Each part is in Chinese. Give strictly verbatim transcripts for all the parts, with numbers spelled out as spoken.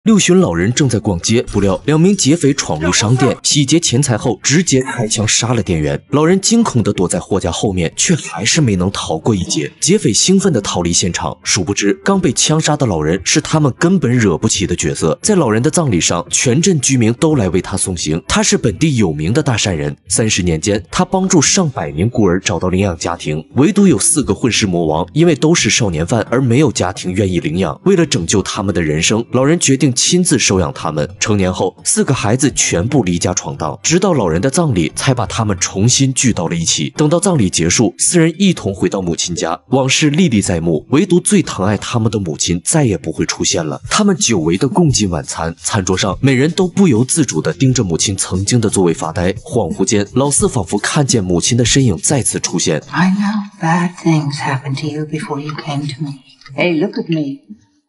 六旬老人正在逛街，不料两名劫匪闯入商店，洗劫钱财后直接开枪杀了店员。老人惊恐地躲在货架后面，却还是没能逃过一劫。劫匪兴奋地逃离现场，殊不知刚被枪杀的老人是他们根本惹不起的角色。在老人的葬礼上，全镇居民都来为他送行。他是本地有名的大善人，三十年间，他帮助上百名孤儿找到领养家庭，唯独有四个混世魔王，因为都是少年犯而没有家庭愿意领养。为了拯救他们的人生，老人决定亲自收养他们。成年后，四个孩子全部离家闯荡，直到老人的葬礼才把他们重新聚到了一起。等到葬礼结束，四人一同回到母亲家，往事历历在目，唯独最疼爱他们的母亲再也不会出现了。他们久违的共进晚餐，餐桌上每人都不由自主地盯着母亲曾经的座位发呆。恍惚间，老四仿佛看见母亲的身影再次出现。 I know bad things happened to you before you came to me. Hey, look at me.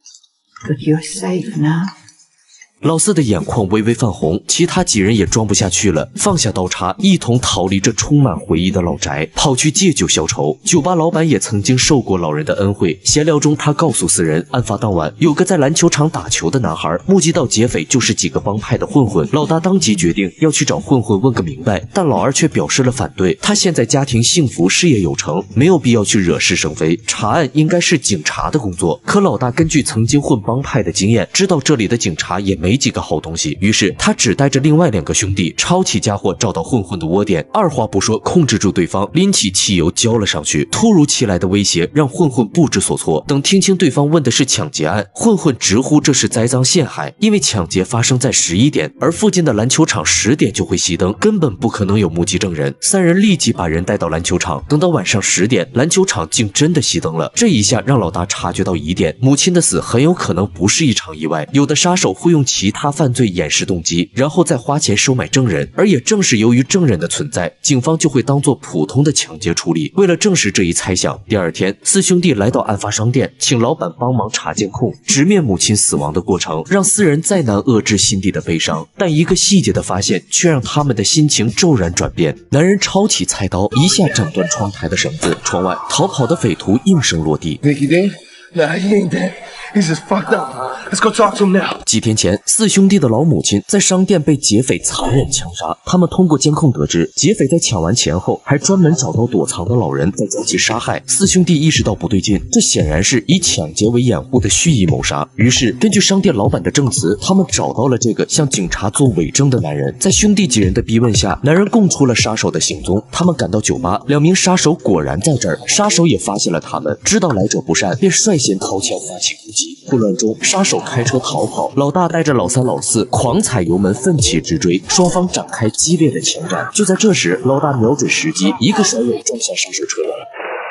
But you're safe now. 老四的眼眶微微泛红，其他几人也装不下去了，放下刀叉，一同逃离这充满回忆的老宅，跑去借酒消愁。酒吧老板也曾经受过老人的恩惠，闲聊中他告诉四人，案发当晚有个在篮球场打球的男孩目击到劫匪就是几个帮派的混混。老大当即决定要去找混混问个明白，但老二却表示了反对。他现在家庭幸福，事业有成，没有必要去惹是生非，查案应该是警察的工作。可老大根据曾经混帮派的经验，知道这里的警察也没没几个好东西，于是他只带着另外两个兄弟抄起家伙找到混混的窝点，二话不说控制住对方，拎起汽油浇了上去。突如其来的威胁让混混不知所措，等听清对方问的是抢劫案，混混直呼这是栽赃陷害，因为抢劫发生在十一点，而附近的篮球场十点就会熄灯，根本不可能有目击证人。三人立即把人带到篮球场，等到晚上十点，篮球场竟真的熄灯了。这一下让老大察觉到疑点，母亲的死很有可能不是一场意外，有的杀手会用其他犯罪掩饰动机，然后再花钱收买证人，而也正是由于证人的存在，警方就会当作普通的抢劫处理。为了证实这一猜想，第二天四兄弟来到案发商店，请老板帮忙查监控，直面母亲死亡的过程，让四人再难遏制心底的悲伤。但一个细节的发现却让他们的心情骤然转变。男人抄起菜刀，一下斩断窗台的绳子，窗外逃跑的匪徒应声落地。 Think he dead? Nah, he ain't dead. He's just fucked up. Let's go talk to him now. 几天前，四兄弟的老母亲在商店被劫匪残忍枪杀。他们通过监控得知，劫匪在抢完钱后，还专门找到躲藏的老人，再将其杀害。四兄弟意识到不对劲，这显然是以抢劫为掩护的蓄意谋杀。于是，根据商店老板的证词，他们找到了这个向警察做伪证的男人。在兄弟几人的逼问下，男人供出了杀手的行踪。他们赶到酒吧，两名杀手果然在这儿。杀手也发现了他们，知道来者不善，便率先掏枪发起攻击。混乱中，杀手开车逃跑，老大带着老三、老四狂踩油门奋起直追，双方展开激烈的枪战。就在这时，老大瞄准时机，一个甩尾撞向杀手车辆。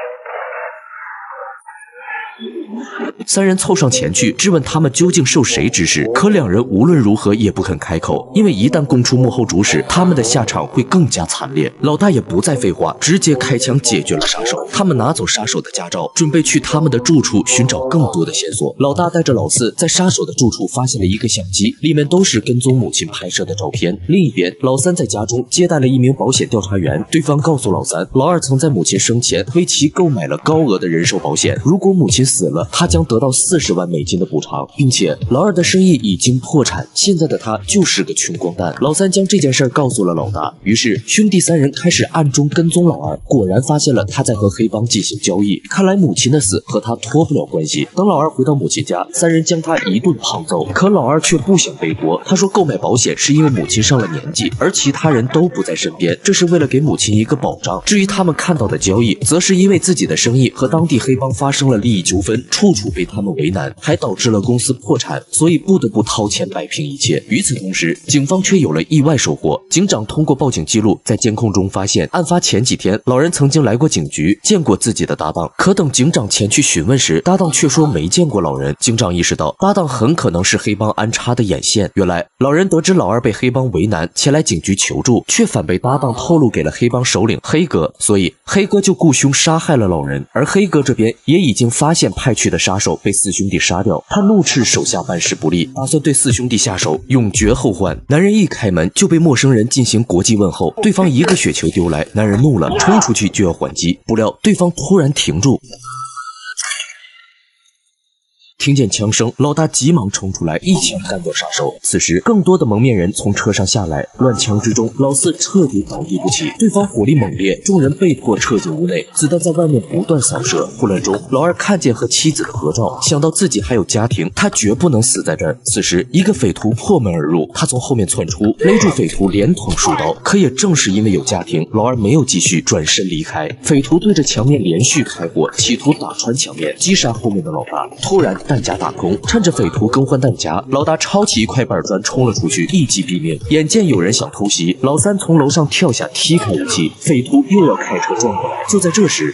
三人凑上前去质问他们究竟受谁指使，可两人无论如何也不肯开口，因为一旦供出幕后主使，他们的下场会更加惨烈。老大也不再废话，直接开枪解决了杀手。他们拿走杀手的驾照，准备去他们的住处寻找更多的线索。老大带着老四在杀手的住处发现了一个相机，里面都是跟踪母亲拍摄的照片。另一边，老三在家中接待了一名保险调查员，对方告诉老三，老二曾在母亲生前为其购买了高额的人寿保险，如果母亲死了，他将得到四十万美金的补偿，并且老二的生意已经破产，现在的他就是个穷光蛋。老三将这件事告诉了老大，于是兄弟三人开始暗中跟踪老二，果然发现了他在和黑帮进行交易。看来母亲的死和他脱不了关系。等老二回到母亲家，三人将他一顿胖揍，可老二却不想背锅。他说购买保险是因为母亲上了年纪，而其他人都不在身边，这是为了给母亲一个保障。至于他们看到的交易，则是因为自己的生意和当地黑帮发生了利益纠纷，处处被他们为难，还导致了公司破产，所以不得不掏钱摆平一切。与此同时，警方却有了意外收获。警长通过报警记录，在监控中发现，案发前几天，老人曾经来过警局，见过自己的搭档。可等警长前去询问时，搭档却说没见过老人。警长意识到，搭档很可能是黑帮安插的眼线。原来，老人得知老二被黑帮为难，前来警局求助，却反被搭档透露给了黑帮首领黑哥，所以黑哥就雇凶杀害了老人。而黑哥这边也已经发现派去的杀手被四兄弟杀掉，他怒斥手下办事不力，打算对四兄弟下手，永绝后患。男人一开门就被陌生人进行国际问候，对方一个雪球丢来，男人怒了，冲出去就要还击，不料对方突然停住。 听见枪声，老大急忙冲出来，一枪干掉杀手。此时，更多的蒙面人从车上下来，乱枪之中，老四彻底倒地不起。对方火力猛烈，众人被迫撤进屋内，子弹在外面不断扫射。混乱中，老二看见和妻子的合照，想到自己还有家庭，他绝不能死在这儿。此时，一个匪徒破门而入，他从后面窜出，勒住匪徒，连捅数刀。可也正是因为有家庭，老二没有继续，转身离开。匪徒对着墙面连续开火，企图打穿墙面，击杀后面的老大。突然，弹夹打空，趁着匪徒更换弹夹，老大抄起一块板砖冲了出去，一击毙命。眼见有人想偷袭，老三从楼上跳下，踢开武器，匪徒又要开车撞过来。就在这时，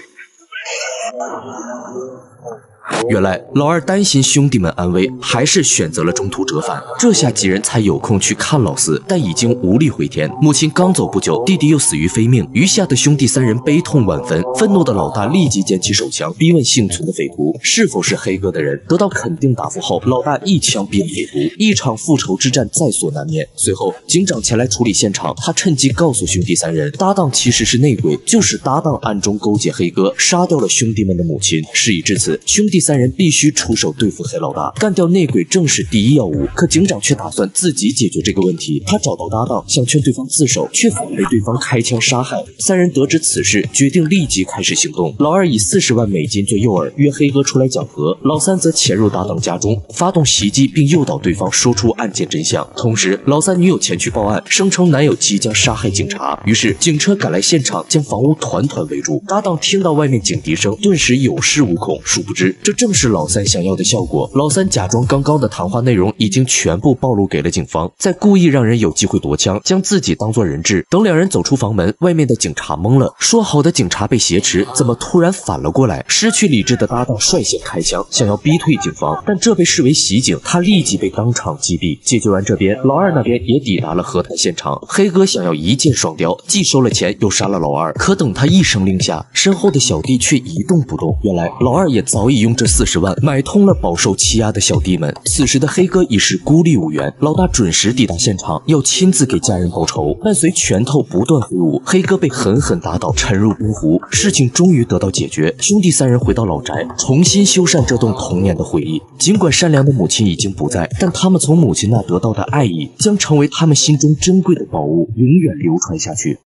原来老二担心兄弟们安危，还是选择了中途折返。这下几人才有空去看老四，但已经无力回天。母亲刚走不久，弟弟又死于非命，余下的兄弟三人悲痛万分。愤怒的老大立即捡起手枪，逼问幸存的匪徒是否是黑哥的人。得到肯定答复后，老大一枪毙了匪徒，一场复仇之战在所难免。随后，警长前来处理现场，他趁机告诉兄弟三人，搭档其实是内鬼，就是搭档暗中勾结黑哥，杀掉了兄弟们的母亲。事已至此，兄弟三人必须出手对付黑老大，干掉内鬼正是第一要务。可警长却打算自己解决这个问题，他找到搭档，想劝对方自首，却反被对方开枪杀害。三人得知此事，决定立即开始行动。老二以四十万美金做诱饵，约黑哥出来讲和；老三则潜入搭档家中，发动袭击，并诱导对方说出案件真相。同时，老三女友前去报案，声称男友即将杀害警察。于是，警车赶来现场，将房屋团团围住。搭档听到外面警笛声，顿时有恃无恐。殊不知，这正是老三想要的效果。老三假装刚刚的谈话内容已经全部暴露给了警方，再故意让人有机会夺枪，将自己当作人质。等两人走出房门，外面的警察懵了，说好的警察被挟持，怎么突然反了过来？失去理智的搭档率先开枪，想要逼退警方，但这被视为袭警，他立即被当场击毙。解决完这边，老二那边也抵达了和谈现场。黑哥想要一箭双雕，既收了钱，又杀了老二。可等他一声令下，身后的小弟却一动不动。原来老二也早已用这四十万买通了饱受欺压的小弟们。此时的黑哥已是孤立无援，老大准时抵达现场，要亲自给家人报仇。伴随拳头不断挥舞，黑哥被狠狠打倒，沉入冰湖。事情终于得到解决，兄弟三人回到老宅，重新修缮这栋童年的回忆。尽管善良的母亲已经不在，但他们从母亲那得到的爱意，将成为他们心中珍贵的宝物，永远流传下去。